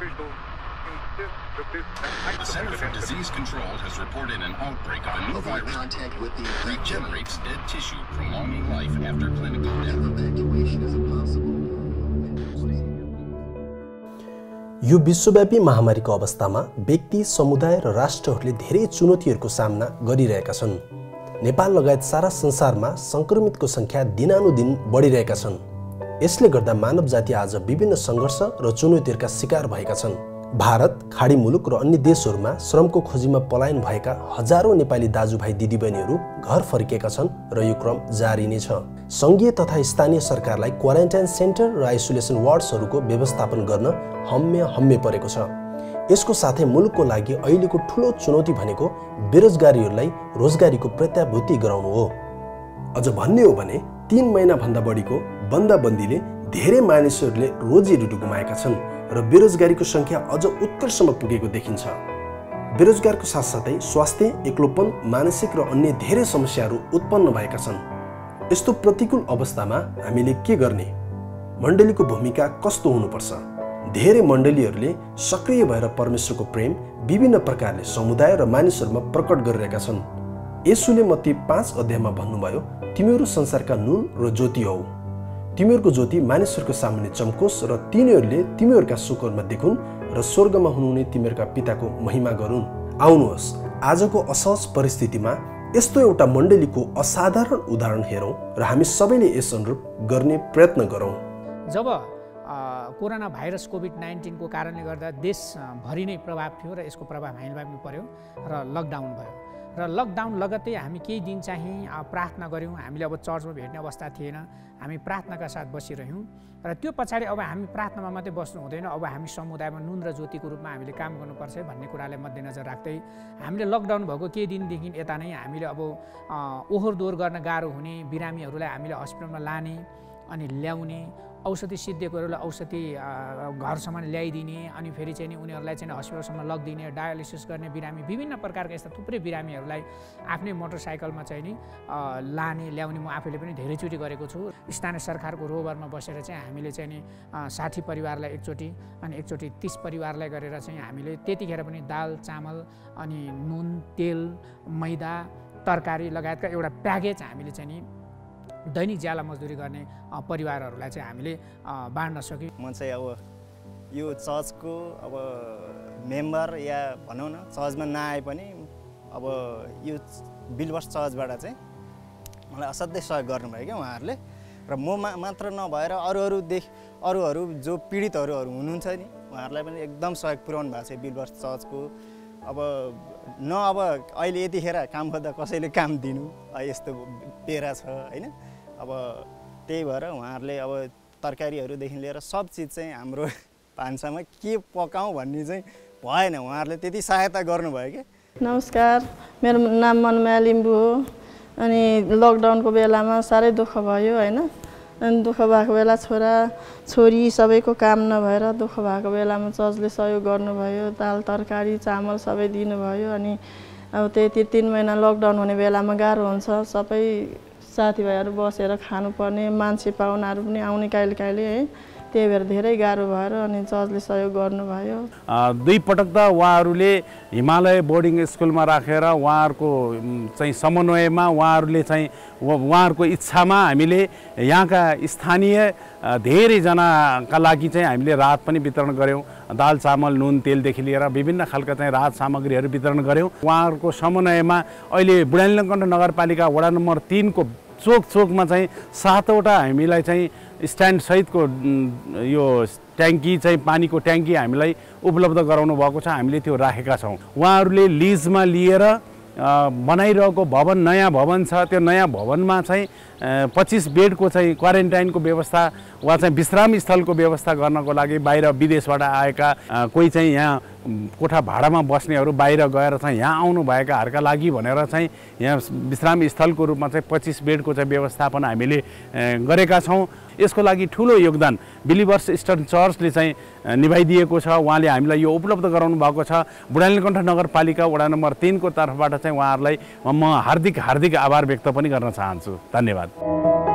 The Center for Disease Control has reported an outbreak of a new virus that regenerates dead tissue, prolonging life after clinical death. यो विश्वव्यापी महामारीको अवस्थामा व्यक्ति, समुदाय र राष्ट्रहरूले धेरै चुनौतीहरूको सामना गरिरहेका छन्। नेपाल लगायत सारा संसारमा संक्रमितको संख्या दिनानुदिन बढिरहेका छन्। यसले गर्दा मानव जाति आज विभिन्न सङ्घर्ष र चुनौतीहरूका शिकार भएका छन्। भारत, खाडी मुलुक र अन्य देशहरूमा श्रमको खोजीमा पलायन भएका हजारौं नेपाली दाजुभाइ दिदीबहिनीहरू घर फर्किएका छन् र यो क्रम जारी नै छ। संघीय तथा स्थानीय सरकारलाई क्वारेन्टाइन सेन्टर र आइसोलेसन वार्ड्सहरूको व्यवस्थापन गर्न हम्मे परेको छ। यसको साथै मुलुकको लागि अहिलेको ठूलो चुनौती भनेको बेरोजगारीहरूलाई रोजगारीको प्रत्याभूति गराउनु हो। अझ भन्ने हो भने 3 महिना भन्दा बढीको बन्दाबन्दीले धेरै मानिसहरूले रोजीरोटी गुमाएका छन् र बेरोजगारीको संख्या अझ उत्कर्षमा पुगेको देखिन्छ। बेरोजगारको साथसाथै स्वास्थ्य, एक्लोपन, मानसिक र अन्य धेरै समस्याहरू उत्पन्न भएका छन्। यस्तो प्रतिकूल अवस्थामा हामीले के गर्ने? मण्डलीको भूमिका कस्तो हुनुपर्छ? धेरै मण्डलीहरूले सक्रिय भएर परमेश्वरको प्रेम विभिन्न प्रकारले समुदाय र मानिसहरूमा प्रकट गरिरहेका छन्। येशूले मत्ती 5 अध्यायमा भन्नुभयो, तिमीहरू संसारका नुन र ज्योति हौ। तिमीहरूको ज्योति मानिसहरूको सामुन्ने चम्कोस् र तिनीहरूले तिमीहरूका सुखमा देखुन् र स्वर्गमा हुनुहुने तिमीहरूका पिताको महिमा गरून्। आउनुहोस्, आजको असहज परिस्थितिमा यस्तो एउटा मण्डलीको असाधारण उदाहरण हेरौँ र हामी सबैले यस अनुरूप गर्ने प्रयत्न गरौँ। जब कोरोना भाइरस कोभिड-19 को कारणले गर्दा देशभरि नै प्रभाव थियो र यसको प्रभाव हामीलाई पनि पर्यो र लकडाउन भयो र लकडाउन लगत्तै हामी केही दिन चाहिँ प्रार्थना गऱ्यौँ। हामीले अब चर्चमा भेट्ने अवस्था थिएन, हामी प्रार्थनाका साथ बसिरह्यौँ र त्यो पछाडि अब हामी प्रार्थनामा मात्रै बस्नु हुँदैन, अब हामी समुदायमा नुन र ज्योतिको रूपमा हामीले काम गर्नुपर्छ भन्ने कुरालाई मध्यनजर राख्दै हामीले लकडाउन भएको केही दिनदेखि यता नै हामीले अब ओहोर दोहोर गर्न गाह्रो हुने बिरामीहरूलाई हामीले हस्पिटलमा लाने अनि ल्याउने, औषधि सिद्धिएकोहरूलाई औषधि घरसम्म ल्याइदिने, अनि फेरि चाहिँ उनीहरूलाई चाहिँ हस्पिटलसम्म लगिदिने, डायलिसिस गर्ने बिरामी, विभिन्न प्रकारका यस्ता थुप्रै बिरामीहरूलाई आफ्नै मोटरसाइकलमा चाहिँ नि लाने ल्याउने म आफैले पनि धेरैचोटि गरेको छु। स्थानीय सरकारको रोभरमा बसेर चाहिँ हामीले चाहिँ नि 60 परिवारलाई एकचोटि अनि एकचोटि 30 परिवारलाई गरेर चाहिँ हामीले त्यतिखेर पनि दाल, चामल अनि नुन, तेल, मैदा, तरकारी लगायतका एउटा प्याकेज हामीले चाहिँ नि दैनिक ज्याला मजदुरी गर्ने परिवारहरूलाई चाहिँ हामीले बाँड्न सक्यौँ। म चाहिँ अब यो चर्चको अब मेम्बर या भनौँ न चर्चमा नआए पनि अब यो बिलवर्स चर्चबाट चाहिँ मलाई असाध्यै सहयोग गर्नुभयो क्या उहाँहरूले। र म मात्र नभएर अरूहरू जो पीडितहरू हुनुहुन्छ नि उहाँहरूलाई पनि एकदम सहयोग पुर्याउनु भएको छ बिलवर्स चर्चको। अब अहिले यतिखेर काम गर्दा कसैले काम दिनु यस्तो पेरा छ होइन। अब त्यही भएर उहाँहरूले अब तरकारीहरूदेखि लिएर सब चिज चाहिँ हाम्रो भान्सामा के पकाउँ भन्ने चाहिँ भएन, उहाँहरूले त्यति सहायता गर्नुभयो कि। नमस्कार, मेरो नाम मनमाया लिम्बू हो। अनि लकडाउनको बेलामा साह्रै दुःख भयो होइन। अनि दुःख भएको बेला छोरी सबैको काम नभएर दुःख भएको बेलामा चर्चले सहयोग गर्नुभयो, दाल, तरकारी, चामल सबै दिनुभयो। अनि अब त्यही 3 महिना लकडाउन हुने बेलामा गाह्रो हुन्छ, सबै साथीभाइहरू बसेर खानुपर्ने, मान्छे पाहुनाहरू पनि आउने कहिले है, त्यही भएर धेरै गाह्रो भएर अनि चर्चले सहयोग गर्नुभयो। 2 पटक त उहाँहरूले हिमालय बोर्डिङ स्कुलमा राखेर उहाँहरूको चाहिँ समन्वयमा उहाँहरूले चाहिँ उहाँहरूको इच्छामा हामीले यहाँका स्थानीय धेरैजनाका लागि चाहिँ हामीले राहत पनि वितरण गऱ्यौँ। दाल, चामल, नुन, तेलदेखि लिएर विभिन्न खालका चाहिँ राहत सामग्रीहरू वितरण गऱ्यौँ। उहाँहरूको समन्वयमा अहिले बुढानीलकण्ठ नगरपालिका वडा नम्बर 3 को चोकमा चाहिँ 7वटा हामीलाई चाहिँ स्ट्यान्डसहितको यो ट्याङ्की चाहिँ पानीको ट्याङ्की हामीलाई उपलब्ध गराउनु भएको छ। हामीले त्यो राखेका छौँ। उहाँहरूले लिजमा लिएर बनाइरहेको भवन नयाँ भवन छ। त्यो नयाँ भवनमा चाहिँ 25 बेडको चाहिँ क्वारेन्टाइनको व्यवस्था वा चाहिँ विश्राम स्थलको व्यवस्था गर्नको लागि बाहिर विदेशबाट आएका कोही चाहिँ यहाँ कोठा भाडामा बस्नेहरू बाहिर गएर चाहिँ यहाँ आउनुभएकाहरूका लागि भनेर चाहिँ यहाँ विश्राम स्थलको रूपमा चाहिँ 25 बेडको चाहिँ व्यवस्थापन हामीले गरेका छौँ। यसको लागि ठुलो योगदान बिलिभर्स इस्टर्न चर्चले चाहिँ निभाइदिएको छ। उहाँले हामीलाई यो उपलब्ध गराउनु भएको छ। बुढानीलकण्ठ नगरपालिका वडा नम्बर 3 को तर्फबाट चाहिँ उहाँहरूलाई म हार्दिक आभार व्यक्त पनि गर्न चाहन्छु। धन्यवाद।